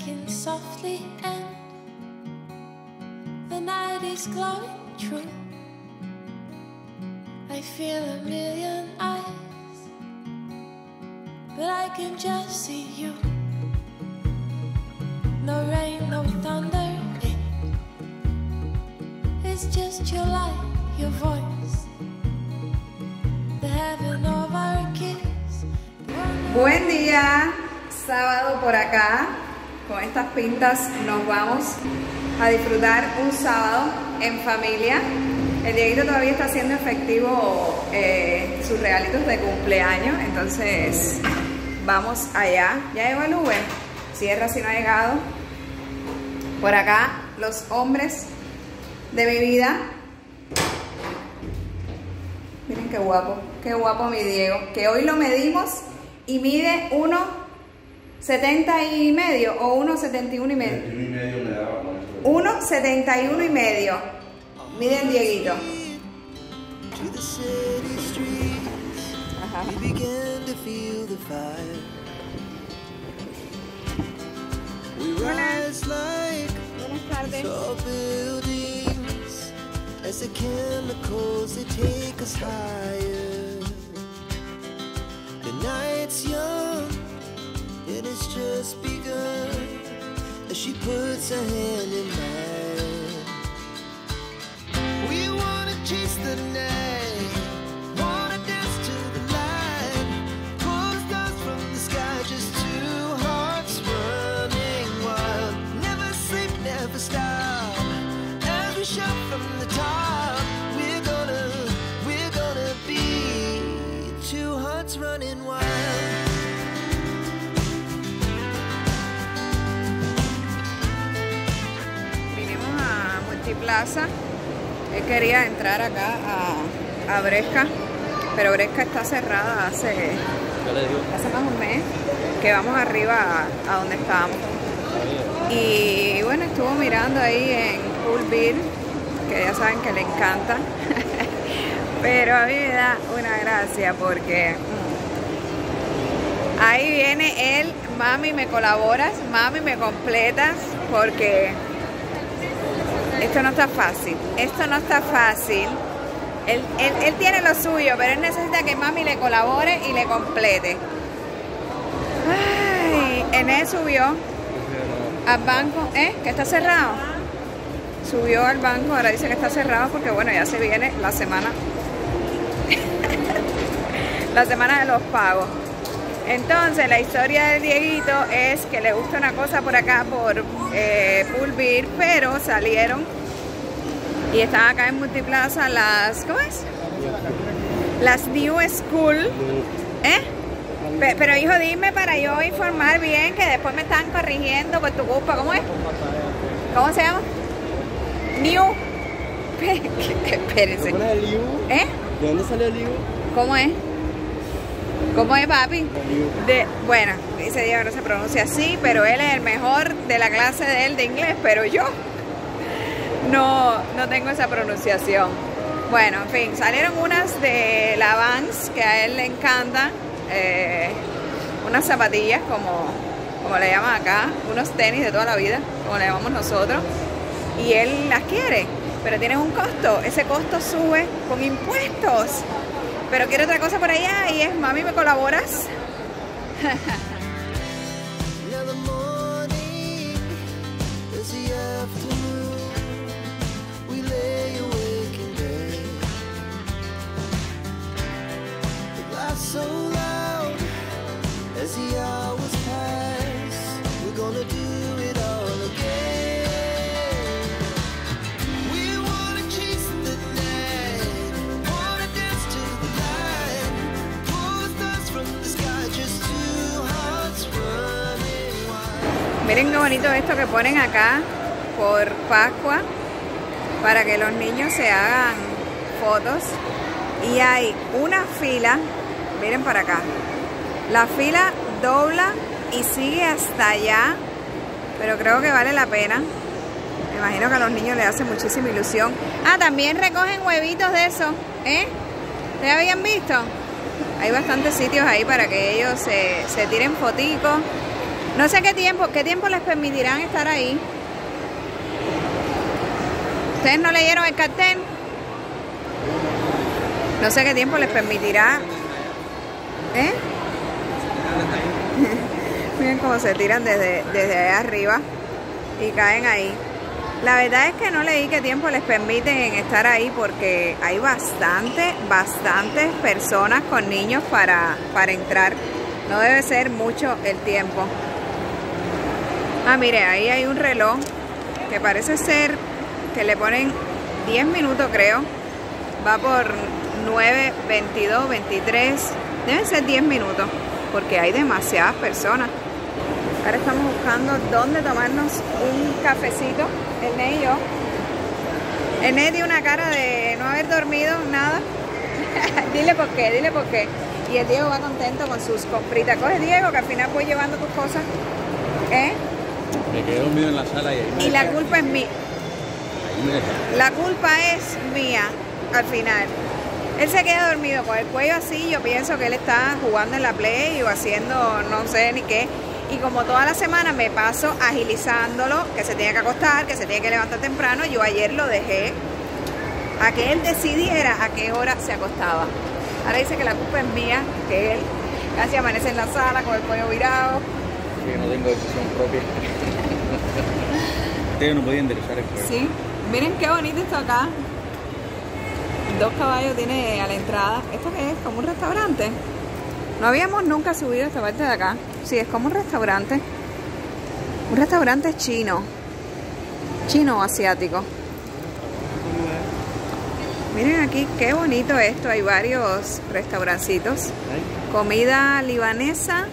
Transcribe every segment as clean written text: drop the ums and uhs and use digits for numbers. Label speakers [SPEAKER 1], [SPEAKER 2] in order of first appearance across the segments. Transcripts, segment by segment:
[SPEAKER 1] can softly end. The night is glowing true. I feel a million eyes, but I can just see you. No rain, no thunder, it's just your light, your voice, the heaven of our kiss.
[SPEAKER 2] Buen día, sábado por acá. Con estas pintas nos vamos a disfrutar un sábado en familia. El Dieguito todavía está haciendo efectivo sus regalitos de cumpleaños, entonces vamos allá. ¿Ya llegó el Uber? Cierra si no ha llegado. Por acá los hombres de mi vida. Miren qué guapo mi Diego, que hoy lo medimos y mide 1,70 y medio o 1,71 y medio. 1,71 y medio. Miren Dieguito. Ajá. Hola. Buenas tardes. As the chemicals they take us higher. The night's young and it's just begun. As she puts her hand in mine, we wanna chase the night, wanna dance to the light, pull stars from the sky, just two hearts running wild. Never sleep, never stop, every shot from the top. Running wild. Vinimos a Multiplaza. Él quería entrar acá a Bresca, pero Bresca está cerrada hace más de un mes que vamos arriba a donde estábamos. Y bueno, estuvo mirando ahí en Poolville, que ya saben que le encanta. Pero a mí me da una gracia porque ahí viene él, mami me colaboras, mami me completas, porque esto no está fácil, Él tiene lo suyo, pero él necesita que mami le colabore y le complete. Ay, Ené subió al banco, que está cerrado. Subió al banco, ahora dice que está cerrado porque bueno, ya se viene la semana. La semana de los pagos. Entonces la historia de Dieguito es que le gusta una cosa por acá por Poolville, pero salieron y están acá en Multiplaza las, ¿cómo es? Las New School. Pero hijo, dime para yo informar bien, que después me están corrigiendo por tu culpa. ¿Cómo es? ¿Cómo se llama? New. Espérense.
[SPEAKER 3] ¿De dónde salió el Liu?
[SPEAKER 2] ¿Cómo es? ¿Cómo es, papi? Bueno, dice Diego, no se pronuncia así, pero él es el mejor de la clase de él de inglés, pero yo no tengo esa pronunciación. Bueno, en fin, salieron unas de la Vans que a él le encantan, unas zapatillas como le llaman acá, unos tenis de toda la vida, como le llamamos nosotros, y él las quiere. Pero tienen un costo, ese costo sube con impuestos. Pero quiero otra cosa por allá y es, mami, ¿me colaboras? Miren qué bonito esto que ponen acá por Pascua para que los niños se hagan fotos. Y hay una fila, miren para acá, la fila dobla y sigue hasta allá, pero creo que vale la pena. Me imagino que a los niños les hace muchísima ilusión. Ah, también recogen huevitos de eso, ¿Ustedes habían visto? Hay bastantes sitios ahí para que ellos se tiren foticos No sé qué tiempo les permitirán estar ahí. ¿Ustedes no leyeron el cartel? No sé qué tiempo les permitirá. ¿Eh? Miren cómo se tiran desde allá arriba y caen ahí. La verdad es que no leí qué tiempo les permiten estar ahí porque hay bastantes personas con niños para entrar. No debe ser mucho el tiempo. Ah, mire, ahí hay un reloj que parece ser que le ponen 10 minutos, creo. Va por 9, 22, 23. Deben ser 10 minutos porque hay demasiadas personas. Ahora estamos buscando dónde tomarnos un cafecito, el Ney y yo. El Ney tiene una cara de no haber dormido nada. Dile por qué. Y el Diego va contento con sus compritas. Coge, Diego, que al final voy llevando tus cosas.
[SPEAKER 3] Me quedé dormido en la sala y ahí me
[SPEAKER 2] Y la culpa es mía. La culpa es mía, al final. Él se queda dormido con el cuello así. Yo pienso que él está jugando en la Play o haciendo no sé ni qué. Y como toda la semana me paso agilizándolo, que se tiene que acostar, que se tiene que levantar temprano, yo ayer lo dejé a que él decidiera a qué hora se acostaba. Ahora dice que la culpa es mía, que él casi amanece en la sala con el cuello virado.
[SPEAKER 3] Sí, no tengo decisión propia. Ustedes no podían enderezar el cuello.
[SPEAKER 2] Sí, miren qué bonito esto acá. 2 caballos tiene a la entrada. ¿Esto qué es? ¿Como un restaurante? No habíamos nunca subido a esta parte de acá. Sí, es como un restaurante. Un restaurante chino. Chino o asiático. Miren aquí, qué bonito esto. Hay varios restaurancitos. Comida libanesa.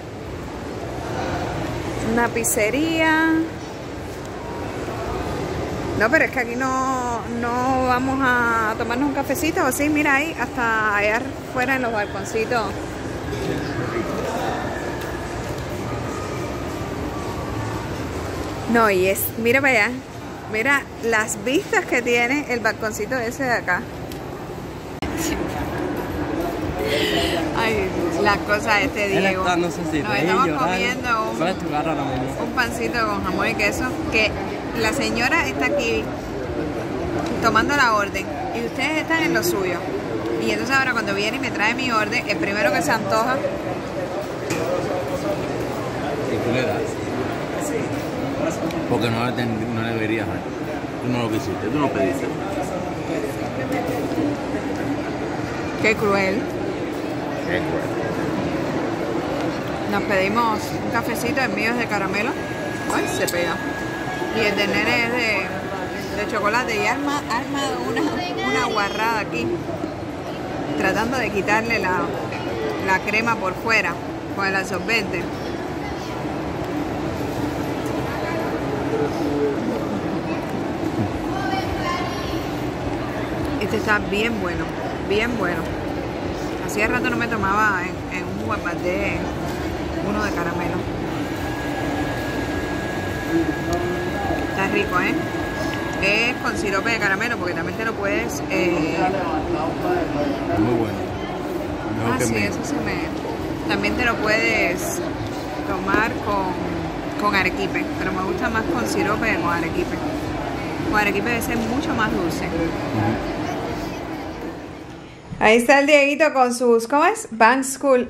[SPEAKER 2] Una pizzería. No, pero es que aquí no vamos a tomarnos un cafecito o así. Mira ahí, hasta allá afuera en los balconcitos. No, y es, mira para allá. Mira las vistas que tiene el balconcito ese de acá. Ay, las cosas de este Diego. Nos estamos comiendo un pancito con jamón y queso. Que la señora está aquí tomando la orden y ustedes están en lo suyo. Y entonces ahora cuando viene y me trae mi orden, el primero que se antoja.
[SPEAKER 3] ¿Qué tú le das? Porque no deberías. Tú no lo quisiste, tú no pediste.
[SPEAKER 2] Qué cruel.
[SPEAKER 3] Qué cruel.
[SPEAKER 2] Nos pedimos un cafecito, el mío es de caramelo. Ay, se pega. Y el de nene es de chocolate. Y arma una guarrada aquí. Tratando de quitarle la crema por fuera con el absorbente. Este está bien bueno, bien bueno. Hacía rato no me tomaba en un guapate uno de caramelo. Está rico, ¿eh? Es con sirope de caramelo porque también te lo puedes...
[SPEAKER 3] Muy bueno.
[SPEAKER 2] Ah, sí, eso se me... También te lo puedes tomar con arequipe, pero me gusta más con sirope que con arequipe. Con arequipe debe ser mucho más dulce. Ahí está el Dieguito con sus... ¿Cómo es? Bank School.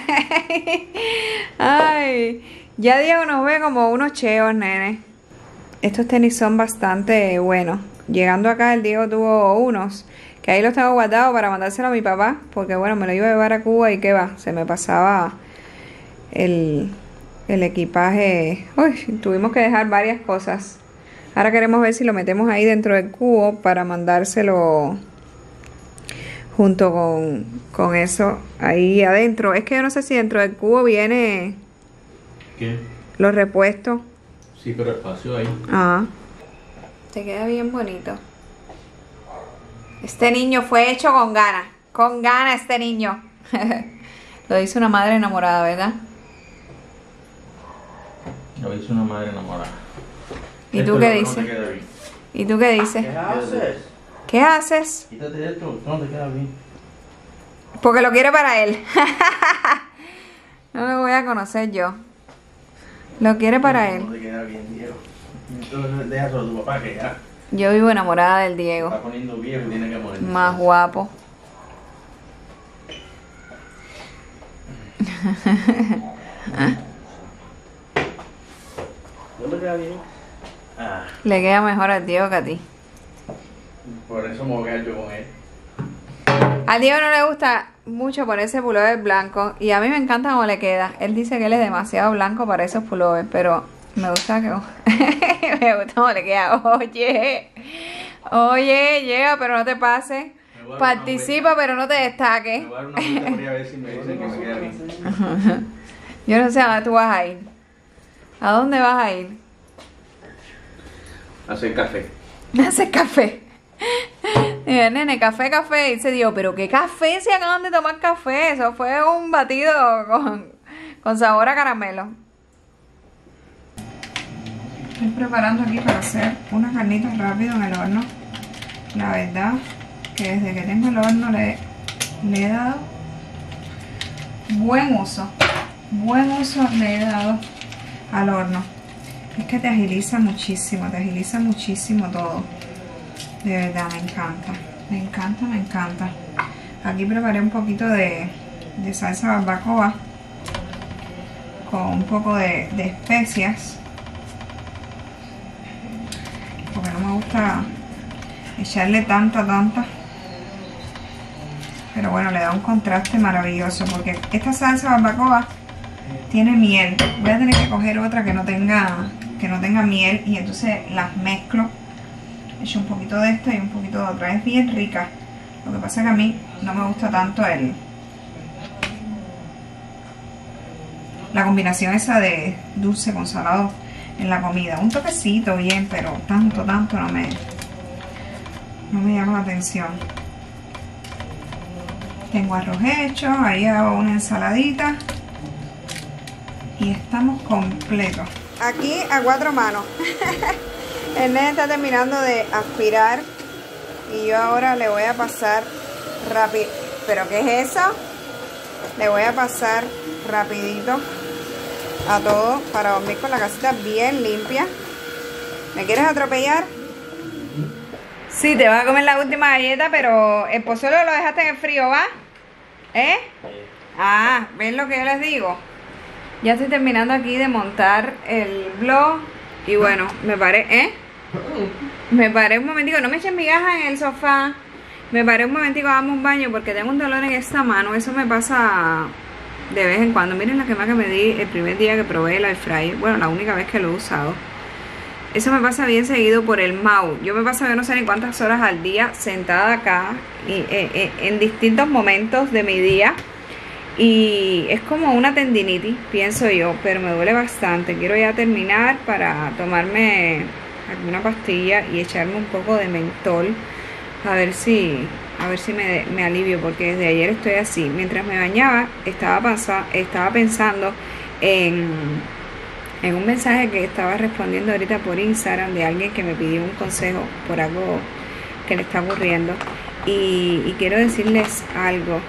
[SPEAKER 2] Ay, ya Diego nos ve como unos cheos, nene. Estos tenis son bastante buenos. Llegando acá el Diego tuvo unos que ahí los tengo guardados para mandárselo a mi papá, porque bueno, me lo iba a llevar a Cuba y qué va, se me pasaba el equipaje. Uy, tuvimos que dejar varias cosas. Ahora queremos ver si lo metemos ahí dentro del cubo para mandárselo junto con eso ahí adentro. Es que yo no sé si dentro del cubo viene...
[SPEAKER 3] ¿Qué?
[SPEAKER 2] Los repuestos.
[SPEAKER 3] Sí, pero espacio ahí.
[SPEAKER 2] Ah. Te queda bien bonito. Este niño fue hecho con ganas. Con ganas este niño. Lo dice una madre enamorada, ¿verdad?
[SPEAKER 3] Lo dice una madre enamorada.
[SPEAKER 2] ¿Y tú qué dices? ¿Y tú qué dices?
[SPEAKER 3] ¿Qué haces?
[SPEAKER 2] ¿Qué haces?
[SPEAKER 3] Quítate esto, esto no te queda bien.
[SPEAKER 2] Porque lo quiere para él. No lo voy a conocer yo. Lo quiere para él.
[SPEAKER 3] No te queda bien, Diego. Entonces déjalo a tu papá que ya
[SPEAKER 2] Yo vivo enamorada del
[SPEAKER 3] se
[SPEAKER 2] Diego.
[SPEAKER 3] está poniendo viejo y tiene que morir.
[SPEAKER 2] Más guapo.
[SPEAKER 3] ¿No te queda bien? Ah,
[SPEAKER 2] Le queda mejor al Diego que a ti.
[SPEAKER 3] por eso me voy a quedar yo con él.
[SPEAKER 2] Al Diego no le gusta mucho ponerse pullover blanco y a mí me encanta cómo le queda. Él dice que él es demasiado blanco para esos pullovers, pero me gusta que me gusta cómo le queda. Oye, llega, pero no te pases. Participa, pero no te
[SPEAKER 3] Me
[SPEAKER 2] destaques.
[SPEAKER 3] voy a dar una vuelta por ahí a ver si me dicen que me queda bien.
[SPEAKER 2] Yo no sé a dónde tú vas a ir. ¿A dónde vas a ir?
[SPEAKER 3] Hacer café.
[SPEAKER 2] Hacer café. Dije, nene, café. Y dice Dios, pero ¿qué café? Si acaban de tomar café. Eso fue un batido con sabor a caramelo. Estoy preparando aquí para hacer unas carnitas rápido en el horno. La verdad que desde que tengo el horno le he dado buen uso. Buen uso le he dado al horno. Es que te agiliza muchísimo todo. De verdad, me encanta. Aquí preparé un poquito de salsa barbacoa con un poco de especias, porque no me gusta echarle tanta, pero bueno, le da un contraste maravilloso, porque esta salsa barbacoa tiene miel. Voy a tener que coger otra que no tenga miel y entonces las mezclo. Echo un poquito de esto y un poquito de otra. Es bien rica. Lo que pasa es que a mí no me gusta tanto la combinación esa de dulce con salado en la comida. Un toquecito bien, pero tanto no me llama la atención. Tengo arroz hecho, ahí hago una ensaladita y estamos completos. Aquí a 4 manos. El nene está terminando de aspirar y yo ahora le voy a pasar rápido. ¿Pero qué es eso? Le voy a pasar rapidito a todo para dormir con la casita bien limpia. ¿Me quieres atropellar? Sí, te vas a comer la última galleta, pero el pozole lo dejaste en el frío, ¿va? ¿Eh? Ah, ¿ven lo que yo les digo? Ya estoy terminando aquí de montar el vlog. Y bueno, me paré un momentico, no me echen migajas en el sofá. Me paré un momentico a darme un baño porque tengo un dolor en esta mano. Eso me pasa de vez en cuando. Miren la quema que me di el primer día que probé el air fryer. Bueno, la única vez que lo he usado. Eso me pasa bien seguido por el mouse. Yo me paso yo no sé ni cuántas horas al día sentada acá y, en distintos momentos de mi día. Y es como una tendinitis, pienso yo, pero me duele bastante. Quiero ya terminar para tomarme alguna pastilla y echarme un poco de mentol. A ver si me alivio, porque desde ayer estoy así. Mientras me bañaba, estaba pensando en un mensaje que estaba respondiendo ahorita por Instagram de alguien que me pidió un consejo por algo que le está ocurriendo. Y quiero decirles algo.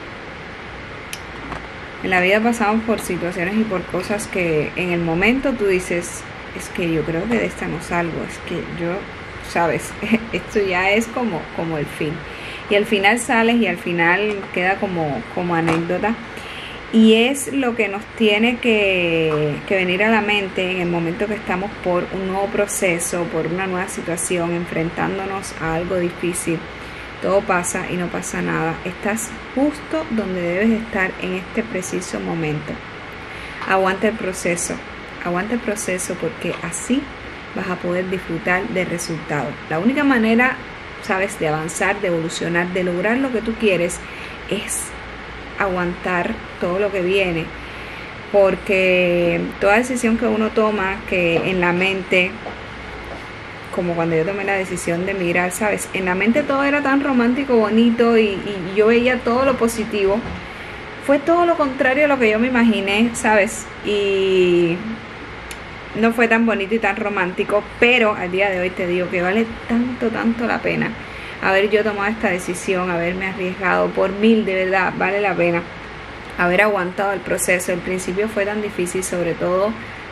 [SPEAKER 2] En la vida pasamos por situaciones y por cosas que en el momento tú dices, es que yo creo que de esta no salgo, es que yo, sabes, esto ya es como el fin. Y al final sales y al final queda como anécdota. Y es lo que nos tiene que venir a la mente en el momento que estamos por un nuevo proceso, por una nueva situación, enfrentándonos a algo difícil. Todo pasa y no pasa nada. Estás justo donde debes estar en este preciso momento. Aguanta el proceso porque así vas a poder disfrutar del resultado. La única manera, sabes, de avanzar, de evolucionar, de lograr lo que tú quieres es aguantar todo lo que viene, porque toda decisión que uno toma, que en la mente, como cuando yo tomé la decisión de emigrar, sabes, en la mente todo era tan romántico, bonito y yo veía todo lo positivo. Fue todo lo contrario a lo que yo me imaginé, sabes, y no fue tan bonito y tan romántico, pero al día de hoy te digo que vale tanto la pena haber yo tomado esta decisión, haberme arriesgado por 1000, de verdad, vale la pena haber aguantado el proceso. El principio fue tan difícil, sobre todo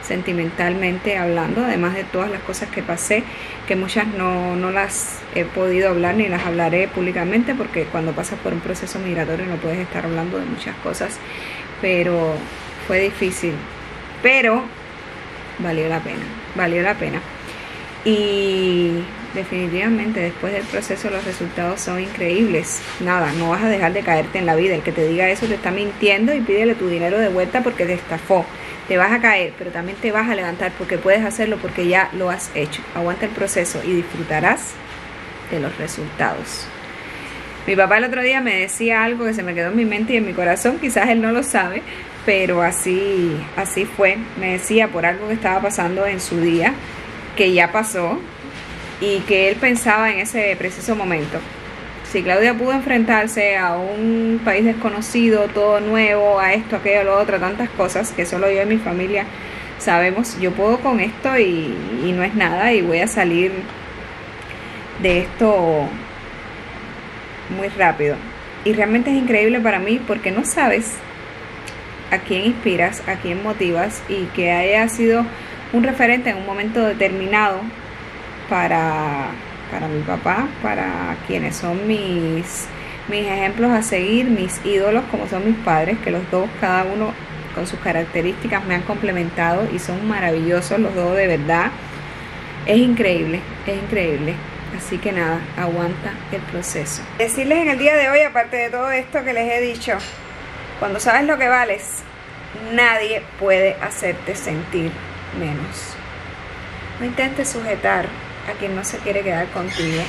[SPEAKER 2] sentimentalmente hablando, además de todas las cosas que pasé, que muchas no las he podido hablar ni las hablaré públicamente, porque cuando pasas por un proceso migratorio no puedes estar hablando de muchas cosas, pero fue difícil, pero valió la pena. Y definitivamente después del proceso los resultados son increíbles. Nada, no vas a dejar de caerte en la vida. El que te diga eso te está mintiendo, y pídele tu dinero de vuelta porque te estafó. Te vas a caer, pero también te vas a levantar, porque puedes hacerlo, porque ya lo has hecho. Aguanta el proceso y disfrutarás de los resultados. Mi papá el otro día me decía algo que se me quedó en mi mente y en mi corazón. Quizás él no lo sabe, pero así fue. Me decía por algo que estaba pasando en su día, que ya pasó, y que él pensaba en ese preciso momento: si Claudia pudo enfrentarse a un país desconocido, todo nuevo, a esto, aquello, lo otro, tantas cosas que solo yo y mi familia sabemos, yo puedo con esto y no es nada, y voy a salir de esto muy rápido. Y realmente es increíble para mí, porque no sabes a quién inspiras, a quién motivas, y que haya sido un referente en un momento determinado para mi papá, para quienes son mis ejemplos a seguir, mis ídolos, como son mis padres, que los dos, cada uno con sus características, me han complementado y son maravillosos los dos, de verdad. Es increíble, así que nada, aguanta el proceso. Decirles en el día de hoy, aparte de todo esto que les he dicho, cuando sabes lo que vales, nadie puede hacerte sentir menos. No intentes sujetar a quien no se quiere quedar contigo.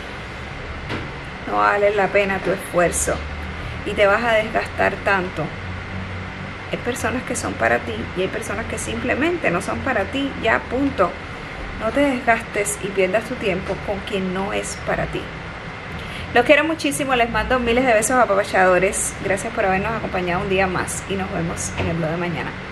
[SPEAKER 2] No vale la pena tu esfuerzo y te vas a desgastar tanto. Hay personas que son para ti y hay personas que simplemente no son para ti, ya, punto. No te desgastes y pierdas tu tiempo con quien no es para ti. Los quiero muchísimo, les mando miles de besos apapachadores. Gracias por habernos acompañado un día más y nos vemos en el vlog de mañana.